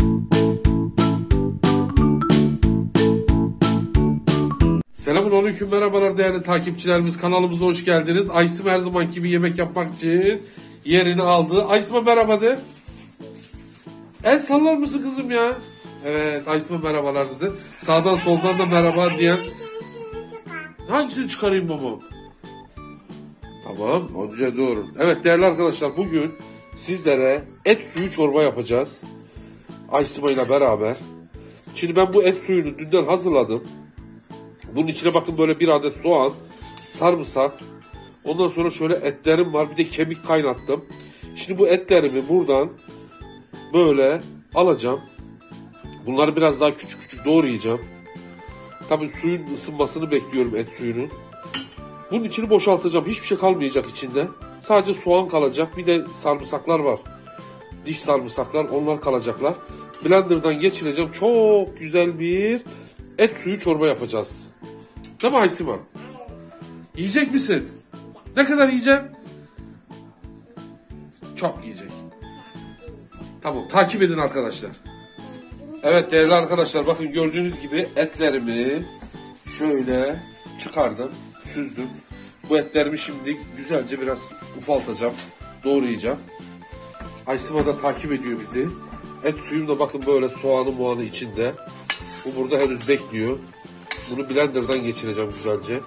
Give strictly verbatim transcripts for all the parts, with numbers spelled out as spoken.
Selamünaleyküm, merhabalar değerli takipçilerimiz, kanalımıza hoş geldiniz. Aysim her zaman gibi yemek yapmak için yerini aldı. Aysim'e merhaba de. El sallar mısın kızım ya? Evet, Aysim'e merhabalar dedi. Sağdan soldan da merhaba diyen. Hangisini çıkarayım baba? Tamam, önce doğru. Evet değerli arkadaşlar, bugün sizlere et suyu çorba yapacağız. Aysim ile beraber. Şimdi ben bu et suyunu dünden hazırladım. Bunun içine bakın böyle bir adet soğan, sarımsak, ondan sonra şöyle etlerim var, bir de kemik kaynattım. Şimdi bu etlerimi buradan böyle alacağım. Bunları biraz daha küçük küçük doğrayacağım. Tabii suyun ısınmasını bekliyorum, et suyunun. Bunun içini boşaltacağım, hiçbir şey kalmayacak içinde. Sadece soğan kalacak, bir de sarımsaklar var. Diş sarımsaklar, onlar kalacaklar. Blender'dan geçireceğim, çok güzel bir et suyu çorba yapacağız. Değil mi Aysima? Yiyecek misin? Ne kadar yiyeceksin? Çok yiyecek. Tamam, takip edin arkadaşlar. Evet değerli arkadaşlar, bakın gördüğünüz gibi etlerimi şöyle çıkardım, süzdüm. Bu etlerimi şimdi güzelce biraz ufaltacağım, doğrayacağım. Aysima da takip ediyor bizi. Et suyum da bakın böyle soğanı muanı içinde. Bu burada henüz bekliyor. Bunu blenderdan geçireceğim güzelce.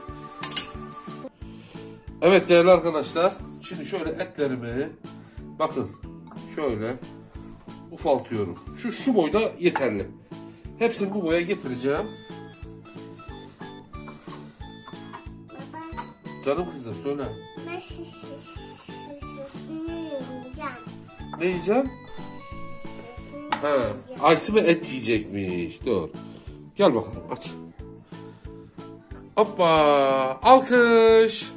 Evet değerli arkadaşlar, şimdi şöyle etlerimi bakın şöyle ufaltıyorum. Şu şu boyda yeterli. Hepsini bu boya getireceğim. Canım kızım söyle. Ben şu şu şu şu yiyeceğim. Ne yiyeceğim? He, Aysim'e et yiyecekmiş. Dur. Gel bakalım aç. Hoppa! Alkış!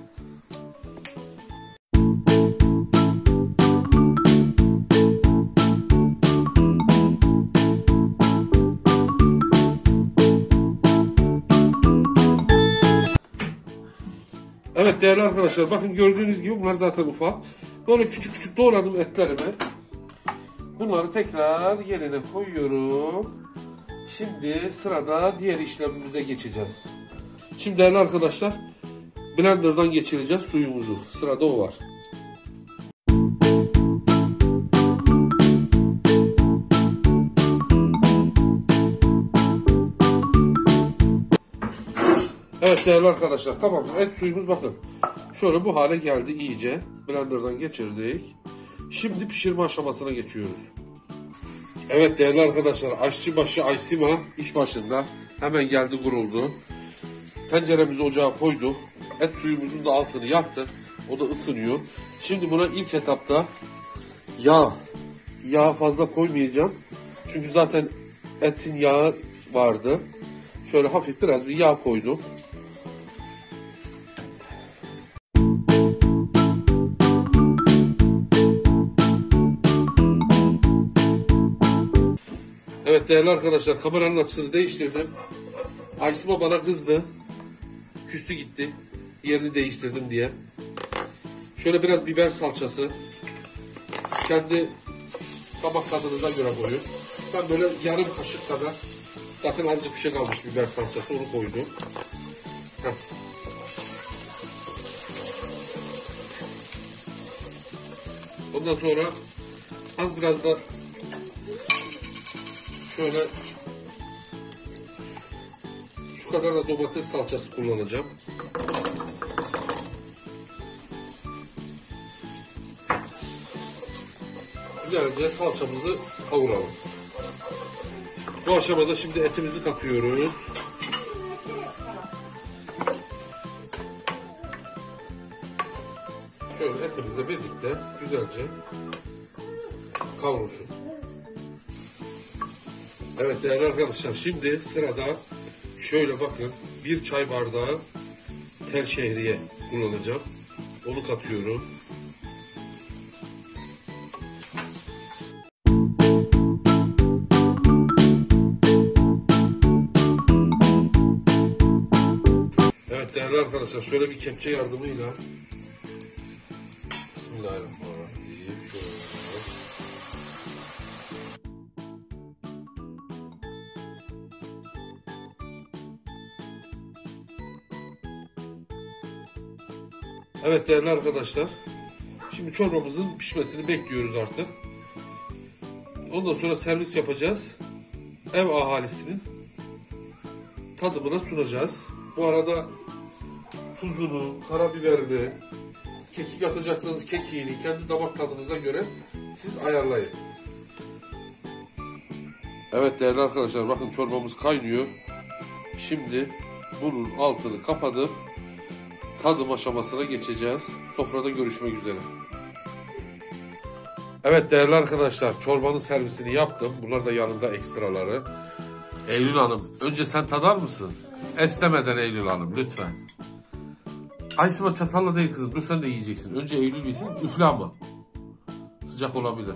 Evet değerli arkadaşlar, bakın gördüğünüz gibi bunlar zaten ufak. Böyle küçük küçük doğradım etlerimi. Bunları tekrar yerine koyuyorum. Şimdi sırada diğer işlemimize geçeceğiz. Şimdi değerli arkadaşlar, blenderdan geçireceğiz suyumuzu. Sırada o var. Evet değerli arkadaşlar, tamam, et suyumuz bakın şöyle bu hale geldi, iyice blenderdan geçirdik. Şimdi pişirme aşamasına geçiyoruz. Evet değerli arkadaşlar, aşçıbaşı Aysima iş başında, hemen geldi kuruldu. Tenceremizi ocağa koyduk. Et suyumuzun da altını yaktık. O da ısınıyor. Şimdi buna ilk etapta yağ. Yağ fazla koymayacağım. Çünkü zaten etin yağı vardı. Şöyle hafif biraz bir yağ koydum. Evet değerli arkadaşlar, kameranın açısını değiştirdim. Aysima bana kızdı. Küstü gitti. Yerini değiştirdim diye. Şöyle biraz biber salçası. Kendi tabak tadınıza göre koyun. Ben böyle yarım kaşık kadar, zaten azıcık bir şey kalmış biber salçası, onu koydum. Heh. Ondan sonra az biraz da şöyle şu kadar da domates salçası kullanacağım. Güzelce salçamızı kavuralım. Bu aşamada şimdi etimizi katıyoruz. Şöyle etimizle birlikte güzelce kavrulsun. Evet değerli arkadaşlar, şimdi sırada şöyle bakın bir çay bardağı tel şehriye kullanacağım. Onu katıyorum. Evet değerli arkadaşlar, şöyle bir kepçe yardımıyla Bismillahirrahmanirrahim. Şöyle. Evet değerli arkadaşlar. Şimdi çorbamızın pişmesini bekliyoruz artık. Ondan sonra servis yapacağız. Ev ahalisinin tadımına sunacağız. Bu arada tuzunu, karabiberini, kekik atacaksanız kekiğini kendi damak tadınıza göre siz ayarlayın. Evet değerli arkadaşlar, bakın çorbamız kaynıyor. Şimdi bunun altını kapatıp tadım aşamasına geçeceğiz. Sofrada görüşmek üzere. Evet değerli arkadaşlar, çorbanın servisini yaptım. Bunlar da yanında ekstraları. Eylül Hanım, önce sen tadar mısın? Esnemeden Eylül Hanım lütfen. Aysima çatalla değil kızım, dur sen de yiyeceksin. Önce Eylül yesin, üfle ama. Sıcak olabilir.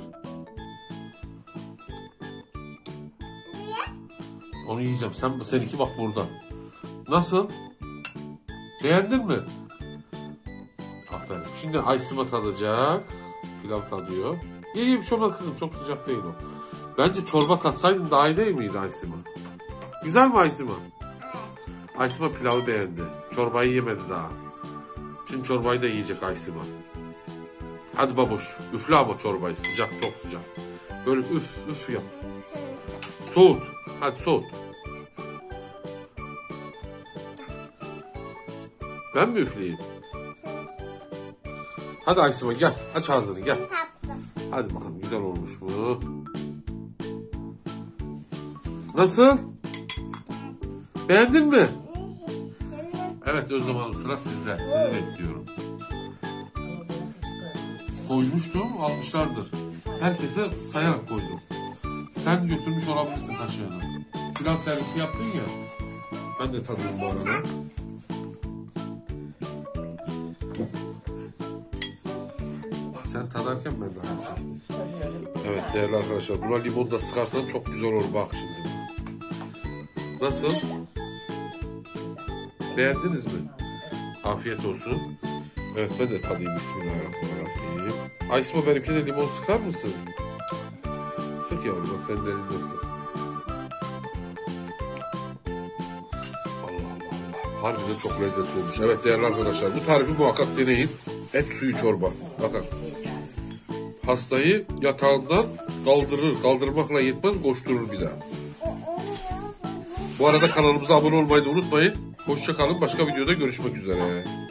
Onu yiyeceğim. Sen, seninki bak burada. Nasıl? Beğendin mi? Aferin. Şimdi Aysima tadacak. Pilav tadıyor. İyi iyi bir şey olmaz kızım. Çok sıcak değil o. Bence çorba katsaydın daha iyi değil miydi Aysima? Güzel mi Aysima? Aysima pilavı beğendi. Çorbayı yemedi daha. Şimdi çorbayı da yiyecek Aysima. Hadi baboş. Üfle ama çorbayı. Sıcak, çok sıcak. Böyle üf üf yap. Soğut. Hadi soğut. Ben mi üfleyeyim? Hadi Aysima gel. Aç ağzını gel. Hadi bakalım, güzel olmuş mu? Nasıl? Beğendin mi? Evet Özlem Hanım, sıra sizde. Sizi bekliyorum. Koymuştum, almışlardır. Herkese sayarak koydum. Sen götürmüş olabilirsin kaşığını. Pilav servisi yaptın ya. Ben de tadıyorum bu arada. Sen tadarken ben de yapacağım. Evet değerli arkadaşlar, buna limon da sıkarsan çok güzel olur bak şimdi. Nasıl? Beğendiniz mi? Afiyet olsun. Evet ben de tadayım, bismillahirrahmanirrahim. Aysima, benimkine limon sıkar mısın? Sık yavrum, bak sen de elinde sık. Allah Allah. Harbiden çok lezzetli olmuş. Evet değerli arkadaşlar, bu tarifi muhakkak deneyin. Et suyu çorba. Bakın. Hastayı yatağından kaldırır. Kaldırmakla yetmez, koşturur bir daha. Bu arada kanalımıza abone olmayı da unutmayın. Hoşça kalın. Başka videoda görüşmek üzere.